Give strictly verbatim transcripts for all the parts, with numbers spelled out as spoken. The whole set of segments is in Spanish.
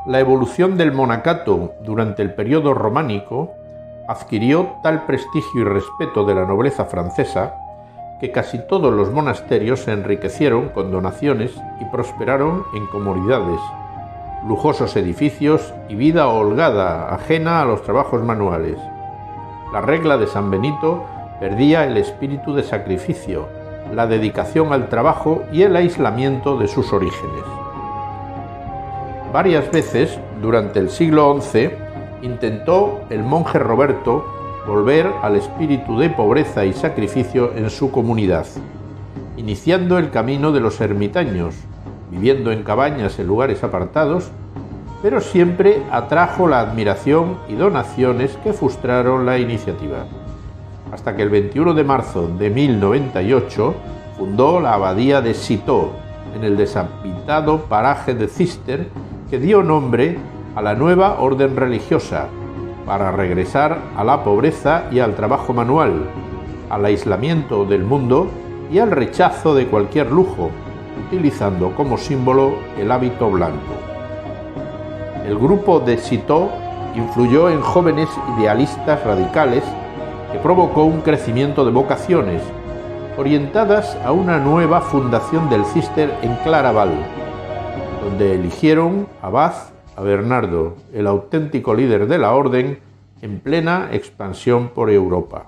La evolución del monacato durante el periodo románico adquirió tal prestigio y respeto de la nobleza francesa que casi todos los monasterios se enriquecieron con donaciones y prosperaron en comodidades, lujosos edificios y vida holgada, ajena a los trabajos manuales. La regla de San Benito perdía el espíritu de sacrificio, la dedicación al trabajo y el aislamiento de sus orígenes. Varias veces, durante el siglo once, intentó el monje Roberto volver al espíritu de pobreza y sacrificio en su comunidad, iniciando el camino de los ermitaños, viviendo en cabañas en lugares apartados, pero siempre atrajo la admiración y donaciones que frustraron la iniciativa, hasta que el veintiuno de marzo de mil noventa y ocho fundó la abadía de Citeaux, en el deshabitado paraje de Cister, que dio nombre a la nueva orden religiosa, para regresar a la pobreza y al trabajo manual, al aislamiento del mundo y al rechazo de cualquier lujo, utilizando como símbolo el hábito blanco. El grupo de Citeaux influyó en jóvenes idealistas radicales que provocó un crecimiento de vocaciones, orientadas a una nueva fundación del Cister en Claraval, donde eligieron abad a Bernardo, el auténtico líder de la orden, en plena expansión por Europa.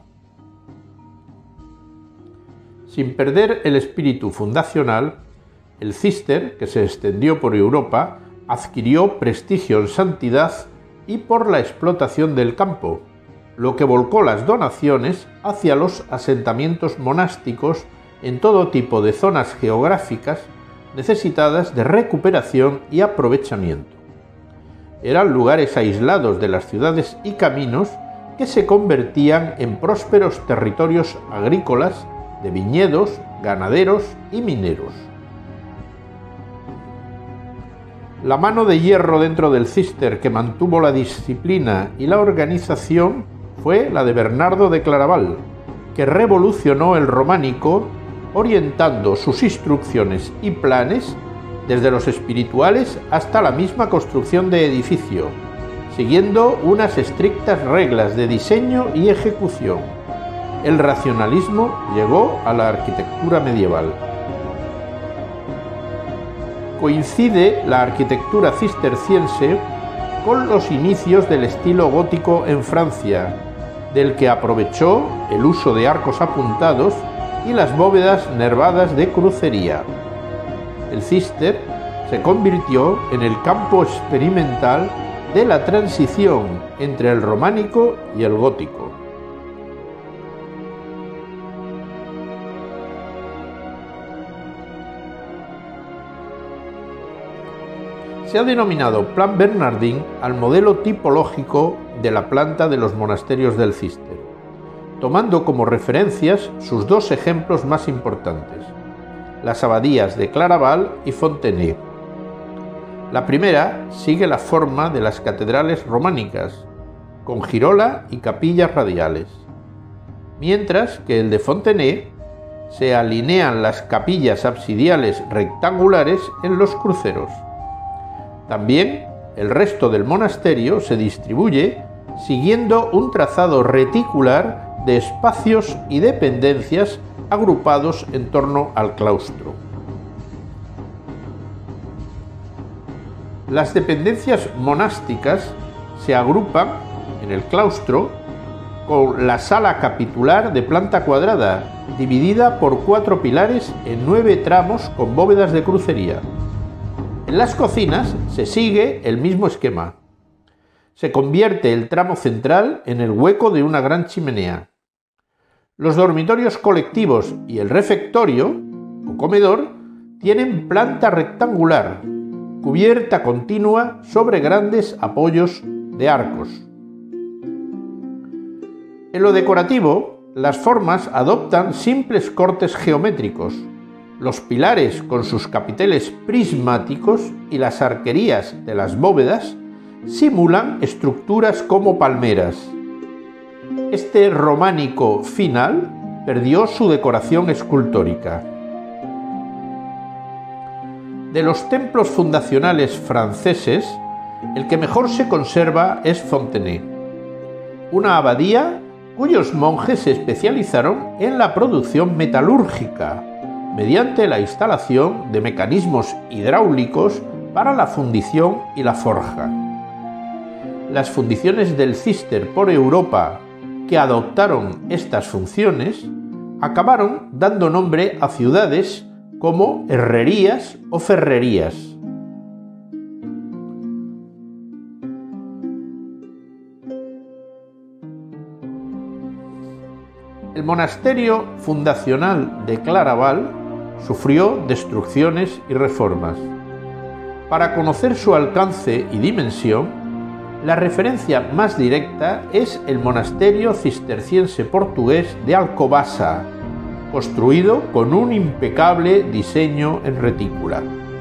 Sin perder el espíritu fundacional, el Cister, que se extendió por Europa, adquirió prestigio en santidad y por la explotación del campo, lo que volcó las donaciones hacia los asentamientos monásticos en todo tipo de zonas geográficas necesitadas de recuperación y aprovechamiento. Eran lugares aislados de las ciudades y caminos que se convertían en prósperos territorios agrícolas, de viñedos, ganaderos y mineros. La mano de hierro dentro del Cister que mantuvo la disciplina y la organización fue la de Bernardo de Claraval, que revolucionó el románico orientando sus instrucciones y planes desde los espirituales hasta la misma construcción de edificio, siguiendo unas estrictas reglas de diseño y ejecución. El racionalismo llegó a la arquitectura medieval. Coincide la arquitectura cisterciense con los inicios del estilo gótico en Francia, del que aprovechó el uso de arcos apuntados y las bóvedas nervadas de crucería. El Cister se convirtió en el campo experimental de la transición entre el románico y el gótico. Se ha denominado Plan Bernardín al modelo tipológico de la planta de los monasterios del Cister, tomando como referencias sus dos ejemplos más importantes, las abadías de Claraval y Fontenay. La primera sigue la forma de las catedrales románicas, con girola y capillas radiales, mientras que el de Fontenay se alinean las capillas absidiales rectangulares en los cruceros. También el resto del monasterio se distribuye siguiendo un trazado reticular de espacios y dependencias agrupados en torno al claustro. Las dependencias monásticas se agrupan en el claustro con la sala capitular de planta cuadrada, dividida por cuatro pilares en nueve tramos con bóvedas de crucería. En las cocinas se sigue el mismo esquema. Se convierte el tramo central en el hueco de una gran chimenea. Los dormitorios colectivos y el refectorio, o comedor, tienen planta rectangular, cubierta continua sobre grandes apoyos de arcos. En lo decorativo, las formas adoptan simples cortes geométricos. Los pilares con sus capiteles prismáticos y las arquerías de las bóvedas simulan estructuras como palmeras. Este románico final perdió su decoración escultórica. De los templos fundacionales franceses, El que mejor se conserva es Fontenay, una abadía cuyos monjes se especializaron en la producción metalúrgica, mediante la instalación de mecanismos hidráulicos para la fundición y la forja. Las fundiciones del Císter por Europa que adoptaron estas funciones acabaron dando nombre a ciudades como herrerías o ferrerías. El monasterio fundacional de Claraval sufrió destrucciones y reformas. Para conocer su alcance y dimensión, la referencia más directa es el monasterio cisterciense portugués de Alcobaça, construido con un impecable diseño en retícula.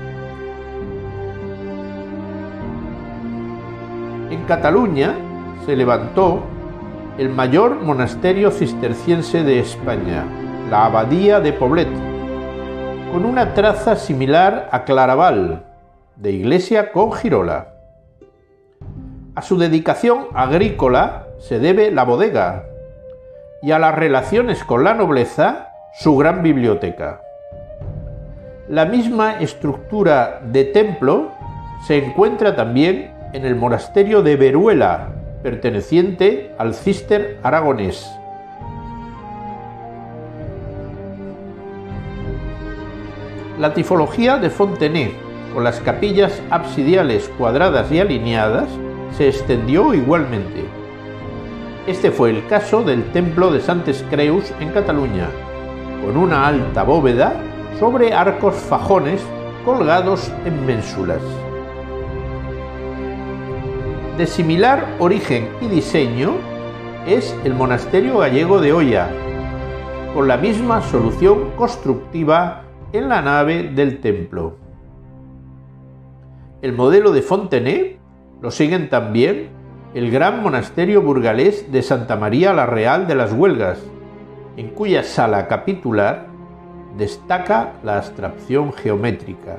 En Cataluña se levantó el mayor monasterio cisterciense de España, la Abadía de Poblet, con una traza similar a Claraval, de iglesia con girola. A su dedicación agrícola se debe la bodega y a las relaciones con la nobleza su gran biblioteca. La misma estructura de templo se encuentra también en el monasterio de Veruela, perteneciente al Císter aragonés. La tipología de Fontenay, con las capillas absidiales cuadradas y alineadas, se extendió igualmente. Este fue el caso del templo de Santes Creus en Cataluña, con una alta bóveda sobre arcos fajones colgados en ménsulas. De similar origen y diseño es el monasterio gallego de Oia, con la misma solución constructiva en la nave del templo. El modelo de Fontenay lo siguen también el gran monasterio burgalés de Santa María la Real de las Huelgas, en cuya sala capitular destaca la abstracción geométrica.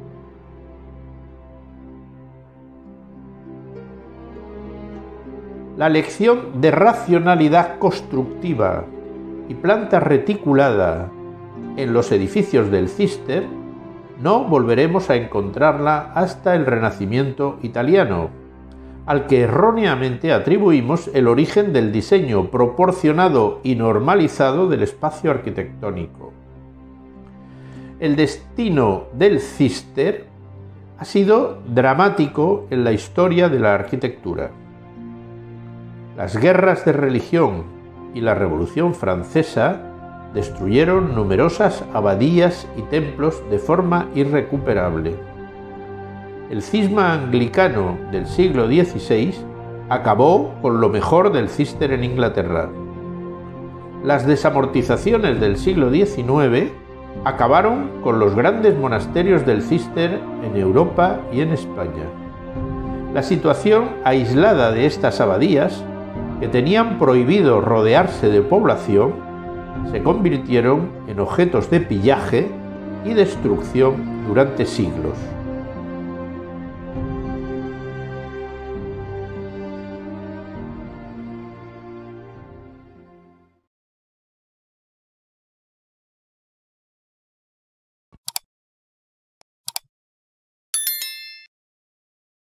La lección de racionalidad constructiva y planta reticulada en los edificios del Císter no volveremos a encontrarla hasta el Renacimiento italiano, al que erróneamente atribuimos el origen del diseño proporcionado y normalizado del espacio arquitectónico. El destino del Císter ha sido dramático en la historia de la arquitectura. Las guerras de religión y la Revolución Francesa destruyeron numerosas abadías y templos de forma irrecuperable. El cisma anglicano del siglo dieciséis acabó con lo mejor del Císter en Inglaterra. Las desamortizaciones del siglo diecinueve acabaron con los grandes monasterios del Císter en Europa y en España. La situación aislada de estas abadías, que tenían prohibido rodearse de población, se convirtieron en objetos de pillaje y destrucción durante siglos.